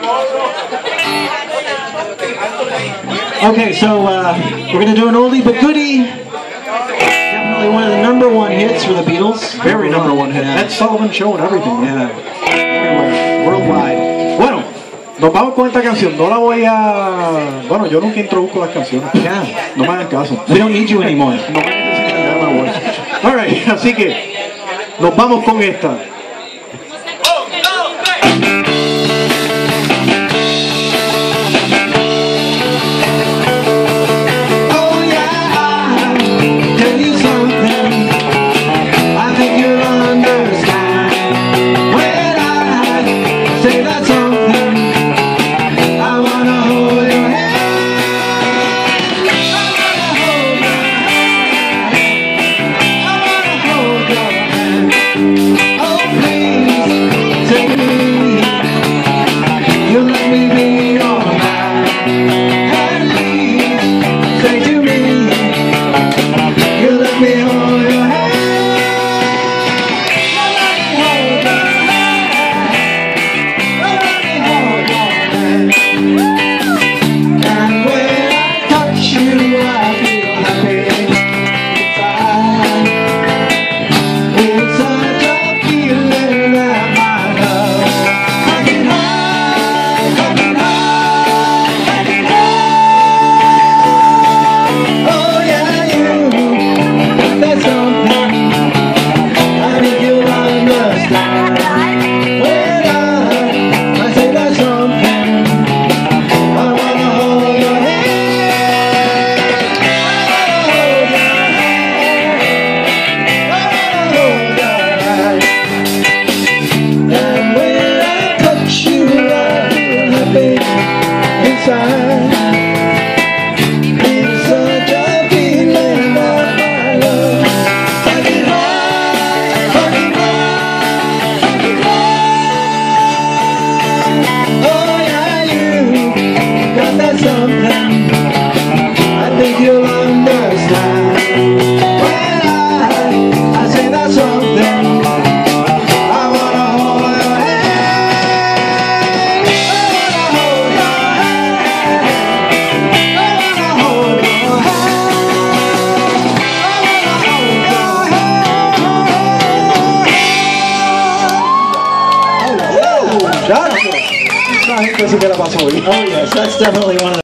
Okay, so we're going to do an oldie but goodie. Definitely one of the #1 hits for the Beatles. Very #1 hit. Yeah. Ed Sullivan Show and everything. Yeah. Everywhere. Worldwide. Bueno, nos vamos con esta canción. No la voy a... Bueno, yo nunca introduzco las canciones. Yeah. No me hagan caso. We don't need you anymore. No me necesitan, ya me voy. Alright, así que nos vamos con esta. Esa gente sí que la pasó bien. Oh yes, that's definitely one of the